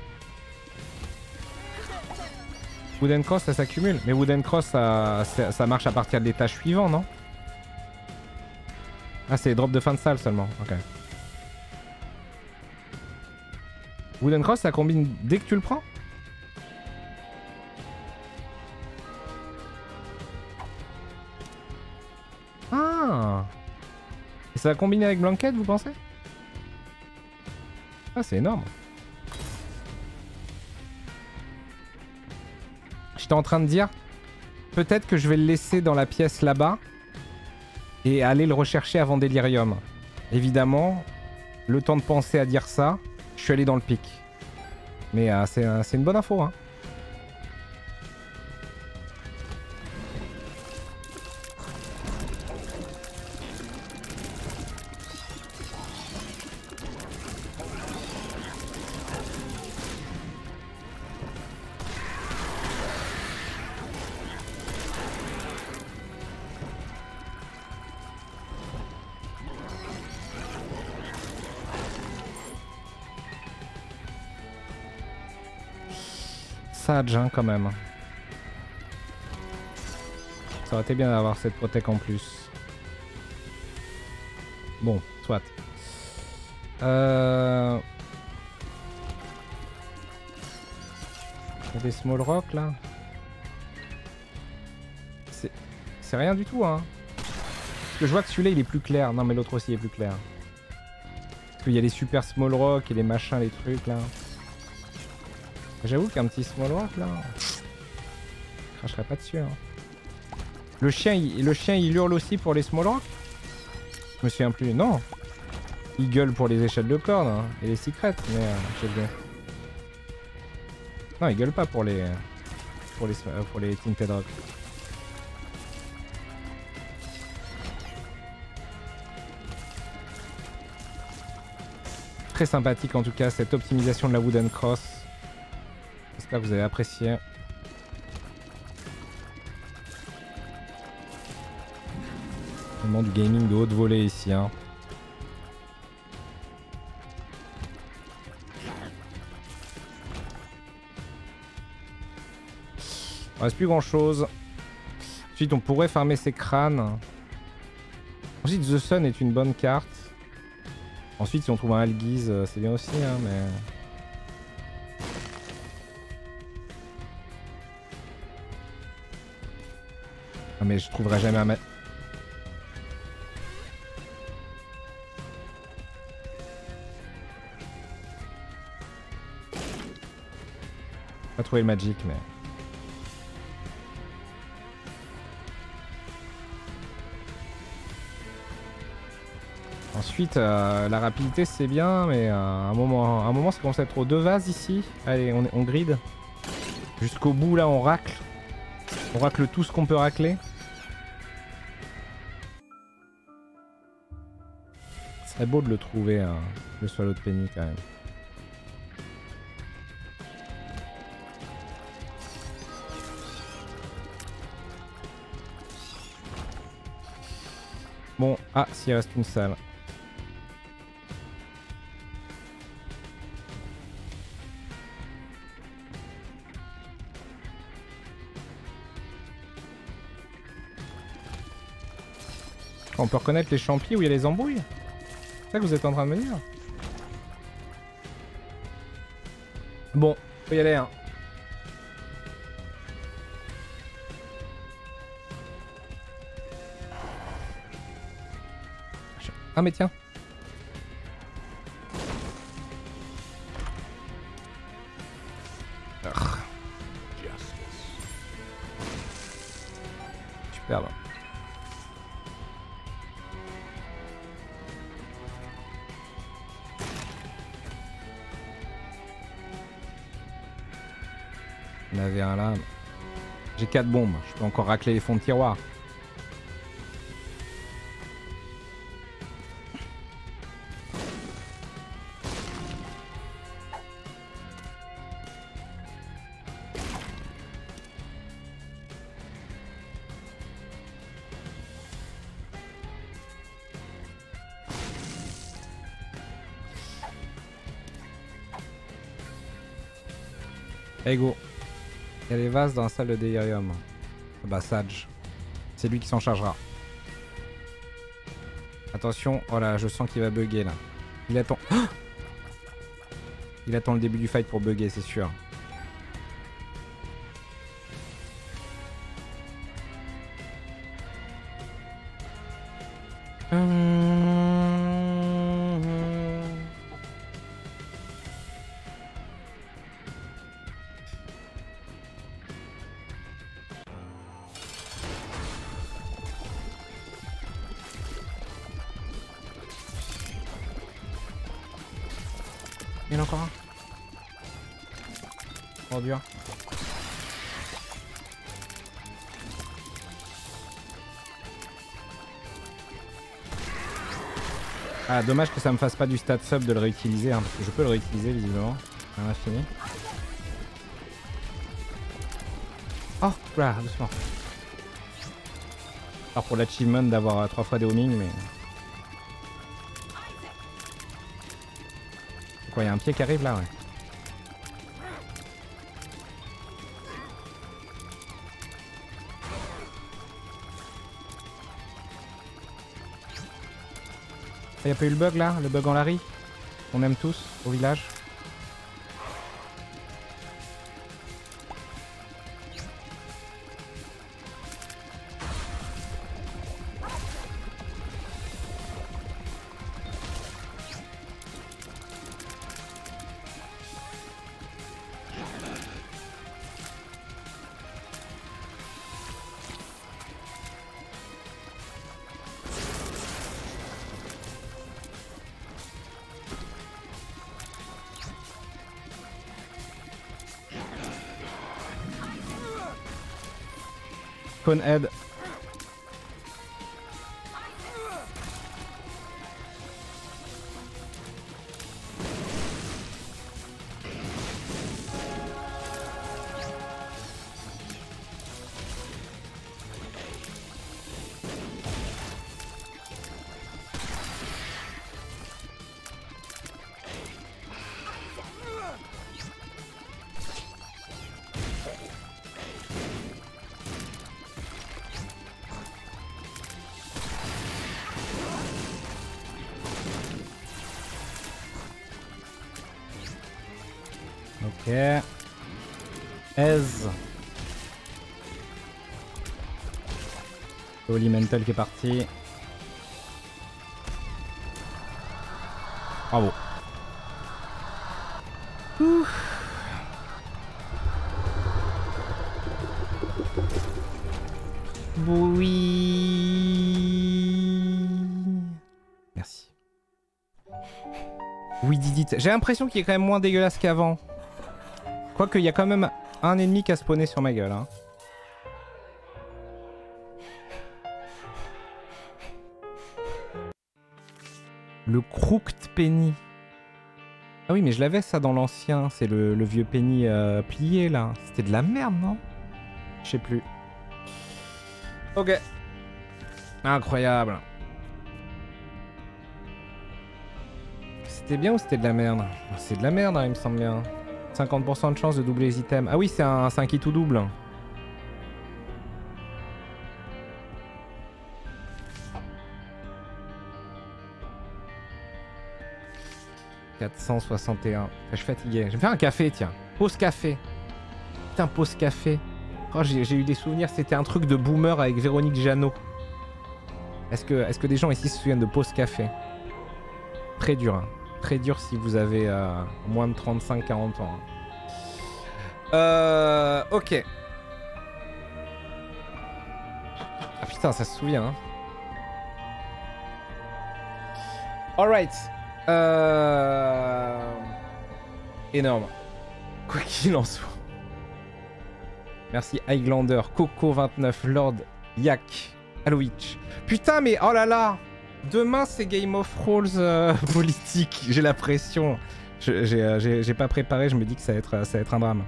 Wooden Cross ça s'accumule. Mais Wooden Cross ça marche à partir de l'étage suivant, non? Ah c'est les drops de fin de salle seulement, ok. Wooden Cross ça combine dès que tu le prends? Ah! Et ça va combiner avec Blanquette vous pensez? Ah c'est énorme. J'étais en train de dire, peut-être que je vais le laisser dans la pièce là-bas et aller le rechercher avant Delirium. Évidemment, le temps de penser à dire ça, je suis allé dans le pic. Mais c'est une bonne info, hein. Sage hein, quand même. Ça aurait été bien d'avoir cette protec en plus. Bon, soit. Il y a des small rock là. C'est rien du tout hein. Parce que je vois que celui-là il est plus clair. Non mais l'autre aussi est plus clair. Parce qu'il y a les super small rock et les machins, les trucs là. J'avoue qu'un petit small rock là, je cracherai pas dessus. Hein. Le chien il hurle aussi pour les small rock? Je me souviens plus. Non. Il gueule pour les échelles de corde hein, et les secrets, mais je sais bien. Non, il gueule pas pour les Tinted Rock. Très sympathique en tout cas cette optimisation de la Wooden Cross. J'espère que vous avez apprécié. Vraiment du gaming de haute volée ici. Hein. Il reste plus grand chose. Ensuite on pourrait farmer ses crânes. Ensuite The Sun est une bonne carte. Ensuite si on trouve un Algiz c'est bien aussi hein, mais... Ah mais je trouverai jamais un... Pas trouvé le magic mais... Ensuite la rapidité c'est bien mais à un moment ça commence à être trop. 2 vases ici. Allez on grid. Jusqu'au bout là on racle. On racle tout ce qu'on peut racler. Ce serait beau de le trouver, hein, le Swallow de Penny quand même. Bon, ah, s'il reste une salle. On peut reconnaître les champis où il y a les embrouilles? C'est ça que vous êtes en train de me dire? Bon, faut y aller, hein. Ah mais tiens. Superbe. On avait un là. J'ai 4 bombes, je peux encore racler les fonds de tiroir. Allez go. Il y a les vases dans la salle de délirium. Bah Sage. C'est lui qui s'en chargera. Attention, oh là, je sens qu'il va bugger là. Il attend. Oh, il attend le début du fight pour bugger, c'est sûr. Il y en a encore un. Oh dur. Ah dommage que ça me fasse pas du stat sub de le réutiliser hein, parce que je peux le réutiliser visiblement. On a fini. Oh là, doucement. Alors pour l'achievement d'avoir 3 fois des homing mais... Quoi, il y a un pied qui arrive là, ouais. Il n'y a pas eu le bug là, le bug en Larry qu'on aime tous au village. Conehead. Ok. Ez. Holy Mental qui est parti. Bravo. Ouf. Oui. Merci. Oui, Didit. J'ai l'impression qu'il est quand même moins dégueulasse qu'avant. Quoique, il y a quand même un ennemi qui a spawné sur ma gueule. Hein. Le Crooked Penny. Ah oui, mais je l'avais ça dans l'ancien. C'est le vieux Penny plié là. C'était de la merde, non? Je sais plus. Ok. Incroyable. C'était bien ou c'était de la merde? C'est de la merde, hein, il me semble bien. 50% de chance de doubler les items. Ah oui, c'est un kit tout double. 461. Je suis fatigué. Je vais me faire un café, tiens. Pause café. Putain, pause café. Oh, j'ai eu des souvenirs, c'était un truc de boomer avec Véronique Jeannot. Est-ce que des gens ici se souviennent de pause café? Très dur, hein. Très dur si vous avez moins de 35-40 ans. Ok. Ah putain, ça se souvient, hein. Alright. Énorme. Quoi qu'il en soit. Merci Highlander, Coco29, Lord Yak, Aloïch. Putain mais oh là là. Demain c'est Game of Thrones politique. J'ai la pression. J'ai pas préparé, je me dis que ça va être un drame.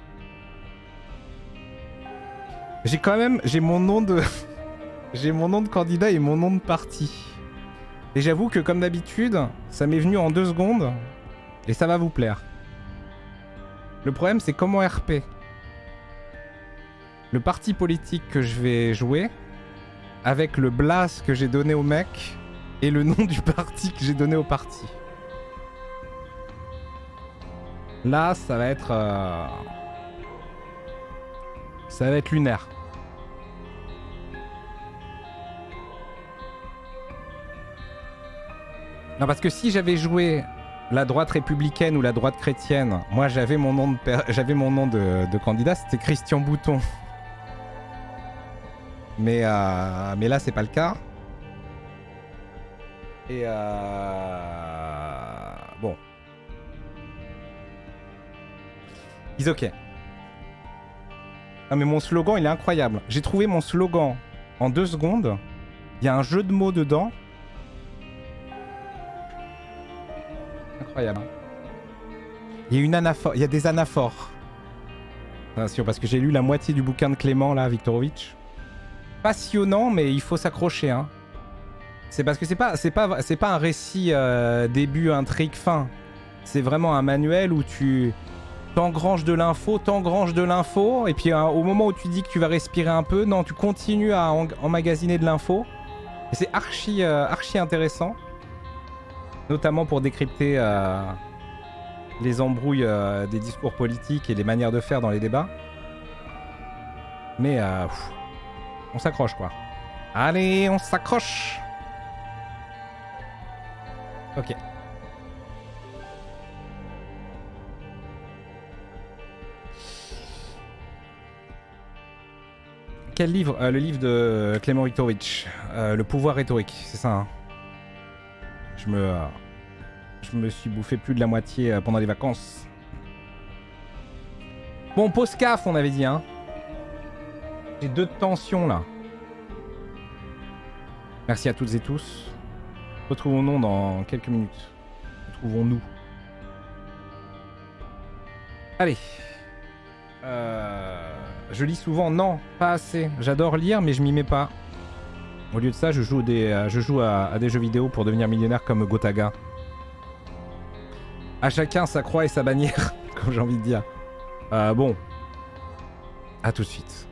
J'ai mon nom de... j'ai mon nom de candidat et mon nom de parti. Et j'avoue que comme d'habitude, ça m'est venu en 2 secondes. Et ça va vous plaire. Le problème c'est comment RP. Le parti politique que je vais jouer, avec le blast que j'ai donné au mec, et le nom du parti que j'ai donné au parti. Là, ça va être... ça va être lunaire. Non, parce que si j'avais joué la droite républicaine ou la droite chrétienne, moi j'avais mon nom de candidat, c'était Christian Bouton. Mais là c'est pas le cas. Et bon. Is ok. Ah mais mon slogan il est incroyable. J'ai trouvé mon slogan en 2 secondes. Il y a un jeu de mots dedans. Incroyable. Il y a une anaphore, il y a des anaphores. Attention parce que j'ai lu la moitié du bouquin de Clément là, Viktorovitch. Passionnant, mais il faut s'accrocher, hein. C'est parce que c'est pas un récit début, intrigue, fin. C'est vraiment un manuel où tu t'engranges de l'info, et puis au moment où tu dis que tu vas respirer un peu, non, tu continues à emmagasiner de l'info. Et c'est archi intéressant, notamment pour décrypter les embrouilles des discours politiques et les manières de faire dans les débats. Mais on s'accroche quoi. Allez, on s'accroche. Ok. Quel livre? Le livre de Clément Viktorovitch. Le pouvoir rhétorique, c'est ça. Hein. Je me suis bouffé plus de la moitié pendant les vacances. Bon, pause CAF, on avait dit, hein. J'ai 2 de tension là. Merci à toutes et tous. Retrouvons-nous dans quelques minutes. Retrouvons-nous. Allez. Je lis souvent. Non, pas assez. J'adore lire, mais je m'y mets pas. Au lieu de ça, je joue à des jeux vidéo pour devenir millionnaire comme Gotaga. À chacun sa croix et sa bannière, comme j'ai envie de dire. Bon. À tout de suite.